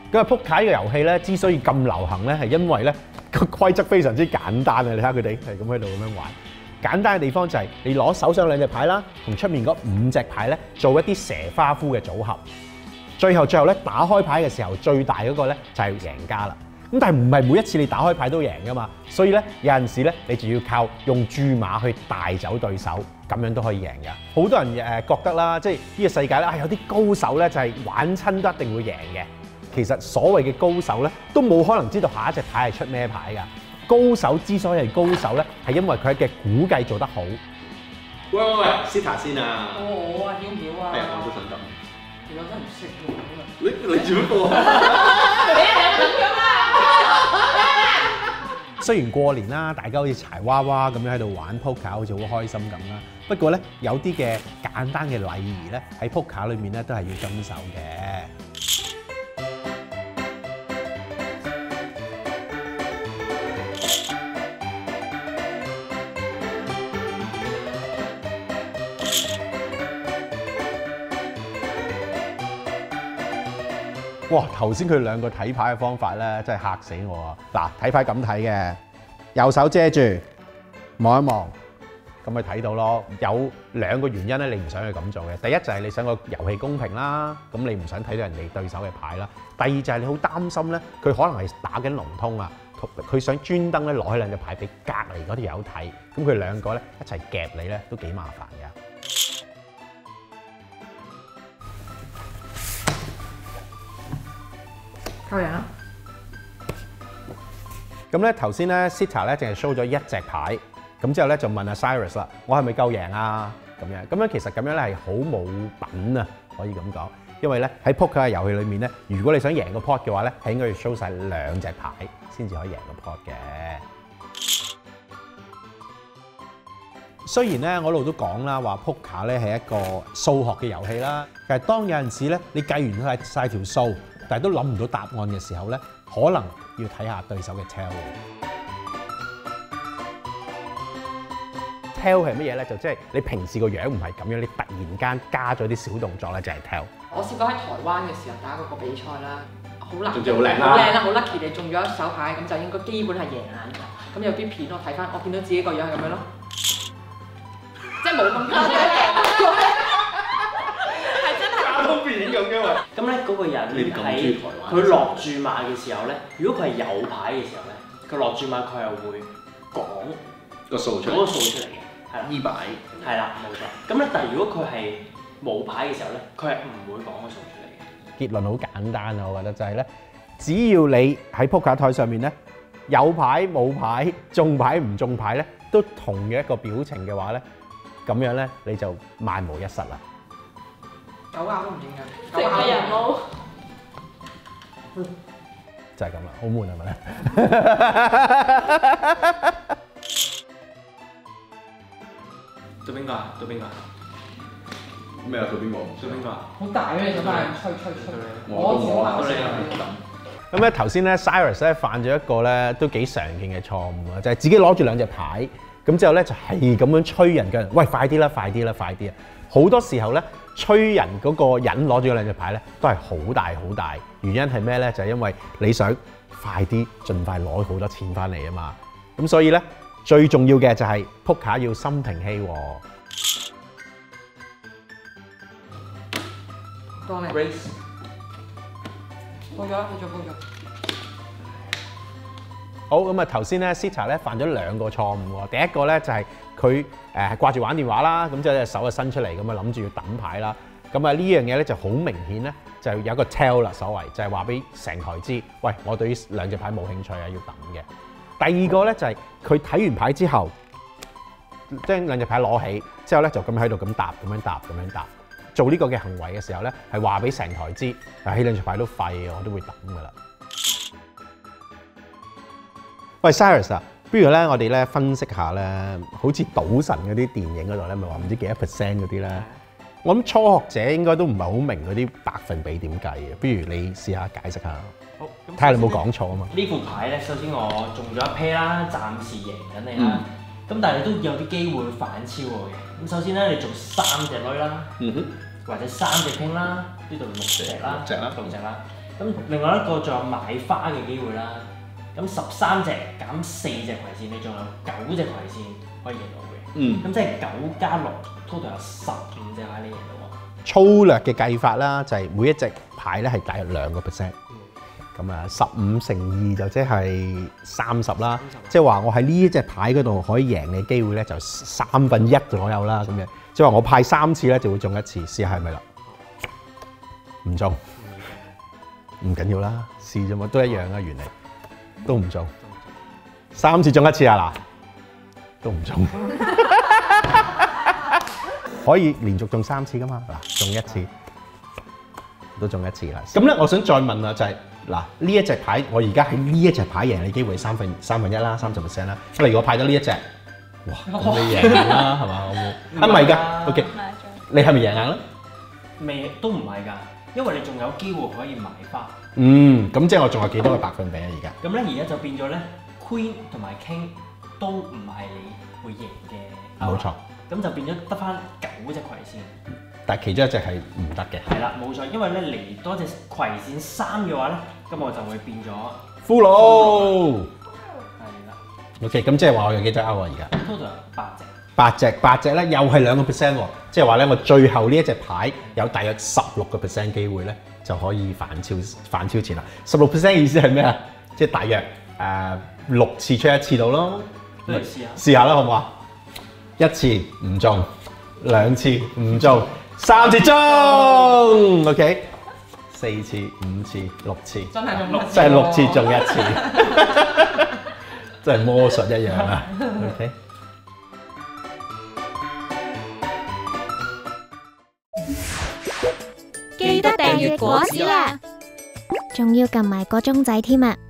咁啊，撲克呢個遊戲咧，之所以咁流行咧，係因為咧個規則非常之簡單啊！你睇下佢哋係咁喺度咁樣玩。簡單嘅地方就係你攞手上兩隻牌啦，同出面嗰5隻牌咧做一啲蛇花夫嘅組合。最後咧打開牌嘅時候，最大嗰個咧就係贏家啦。咁但係唔係每一次你打開牌都贏噶嘛，所以咧有陣時咧你就要靠用注碼去帶走對手，咁樣都可以贏㗎。好多人覺得啦，即係呢個世界咧有啲高手咧就係玩親都一定會贏嘅。其實所謂嘅高手咧都冇可能知道下一隻牌係出咩牌㗎。高手之所以係高手咧，係因為佢嘅估計做得好。 喂 ，Sita 先啊！ 我啊，曉唔曉啊？ 係啊，我都想答。 其實我真係唔識喎。 你做乜過？ 你係咁樣啊！ 雖然過年啦，大家好似柴娃娃咁樣喺度玩 poker，好似好開心咁啦。不過咧，有啲嘅簡單嘅禮儀咧，喺 poker 裏面咧都係要遵守嘅。哇！頭先佢兩個睇牌嘅方法咧，真係嚇死我啊！嗱，睇牌咁睇嘅，右手遮住，望一望，咁咪睇到咯。有兩個原因咧，你唔想去咁做嘅。第一就係你想個遊戲公平啦，咁你唔想睇到人哋對手嘅牌啦。第二就係你好擔心咧，佢可能係打緊龍通啊，佢想專登咧攞起兩隻牌俾隔離嗰條友睇，咁佢兩個咧一齊夾你咧都幾麻煩㗎。 靠人啊！ 咁咧頭先咧 Sita 咧淨係 show 咗一隻牌，咁之後咧就問阿 Cyrus 啦，我係咪夠贏啊？咁樣其實咁樣咧係好冇品啊，可以咁講。因為咧喺 poker 嘅遊戲裏面咧，如果你想贏個 pot 嘅話咧，係應該要 show 晒兩隻牌先至可以贏個 pot 嘅。雖然咧我一路都講啦，話 poker 咧係一個數學嘅遊戲啦，但係當有陣時咧你計完晒條數，但係都諗唔到答案嘅時候咧，可能要睇下對手嘅 tell。tell 係乜嘢咧？就即係你平時個樣唔係咁樣，你突然間加咗啲小動作咧，就係 tell。 我試過喺台灣嘅時候打嗰個比賽啦，好 lucky， 仲要好靚啦， 好靚啦，好 lucky 你中咗一手牌，咁就應該基本係贏硬嘅。咁有啲片我睇翻，我見到自己個樣係咁樣咯，即係冇咁誇張嘅，係真係。 卡通片咁嘅喎。 咁咧嗰個人喺佢落注碼嘅時候咧，如果佢係有牌嘅時候咧，佢落注碼佢係會講個數出嚟， 嗰個數出嚟嘅，係啦， 依擺係啦，冇錯。咁咧，但係如果佢係冇牌嘅時候咧，佢係唔會講個數出嚟嘅。 結論好簡單啊，我覺得就係咧，只要你喺撲克台上面咧有牌冇牌、中牌唔中牌咧，都同嘅一個表情嘅話咧，咁樣咧你就萬無一失啦。 狗咬都唔應㗎， 食個人撈。 就係咁啦，好悶係咪咧？ 到邊個啊？到邊個啊？咩啊？到邊個？到邊個啊？ 好大嘅你咁樣吹。 我咁咧頭先咧 Cyrus 咧犯咗一個咧都幾常見嘅錯誤啊，就係自己攞住兩隻牌，咁之後咧就係咁樣催人嘅人，喂快啲啦，快啲啦，快啲啊！好多時候咧催人嗰個人攞住嗰兩隻牌咧都係好大好大，原因係咩咧？就係因為你想快啲盡快攞好多錢翻嚟啊嘛。咁所以咧最重要嘅就係撲克要心平氣和。 多咩？ Race 報咗，你做報咗。 好咁啊！頭先咧 Sita 咧犯咗兩個錯誤喎。第一個咧就係佢掛住玩電話啦，咁之後隻手就伸出嚟咁啊諗住要揼牌啦。咁啊呢樣嘢咧就好明顯咧，就有個 tell 啦，所謂就係話俾成台知，喂，我對於兩隻牌冇興趣啊，要揼嘅。第二個咧就係佢睇完牌之後，將兩隻牌攞起之後咧就咁喺度咁搭，咁樣搭，咁樣搭。做呢個嘅行為嘅時候咧，係話俾成台知，呢兩隻牌都廢嘅，我都會揼噶啦。喂 Cyrus 啊，不如咧我哋咧分析下咧，好似賭神嗰啲電影嗰度咧，咪話唔知幾多 percent 嗰啲咧？我諗初學者應該都唔係好明嗰啲百分比點計嘅，不如你試下解釋下， 好， 睇下你有冇講錯啊嘛。 呢副牌咧，首先我中咗一 pair 啦，暫時贏緊你啦。咁但係你都有啲機會反超我嘅。咁首先咧，你做3隻女啦，或者3隻傾啦，呢度6隻啦，6隻啦。 咁另外一個仲有買花嘅機會啦。咁13隻減4隻葵扇，你仲有9隻葵扇可以贏到嘅。 嗯， 咁即係9加6 total 有15隻牌你贏到喎。 粗略嘅計法啦，就係每一隻牌咧係大約2%。咁啊，15乘2就即係30啦。即係話我喺呢一隻牌嗰度可以贏嘅機會咧就1/3左右啦。咁樣即係話我派3次咧就會中1次，試下係咪啦？唔中，唔緊要啦，試啫嘛，都一樣啊，原嚟都唔中。3次中1次啊嗱，都唔中。可以連續中3次噶嘛？嗱，中1次都中1次啦。咁咧，我想再問啊，就係嗱呢一隻牌，我而家喺呢一隻牌贏嘅機會三分一啦，30%啦。咁如果派咗呢一隻，哇，咁你贏硬啦，係嘛？我冇啊，唔係㗎，OK，你係咪贏硬咧？ 未都唔係㗎，因為你仲有機會可以買花。 咁即係我仲有幾多個百分比啊？而家咁咧，而家就變咗咧 ，Queen 同埋 King 都唔係你會贏嘅。 冇錯。 咁就變咗得翻9隻葵扇。 但係其中一隻係唔得嘅。 係啦，冇錯，因為咧嚟多隻葵扇3嘅話咧，咁我就會變咗俘虜。 係啦。 OK， 咁即係話我有幾隻歐啊？而家 total 有8隻。 8隻咧，又係2%喎。即係話咧，我最後呢一隻牌有大約16% 機會咧，就可以反超前啦。16% 意思係咩啊？即係大約6次出1次到咯。 不如試下。 試下啦，好唔好啊？1次唔中，2次唔中，3次中 ，OK， 4次、5次、6次， 真係中1次， 即係6次中1次，真係魔術一樣啊 ，OK。 記得訂閱果子啦，仲要撳埋個鐘仔添啊！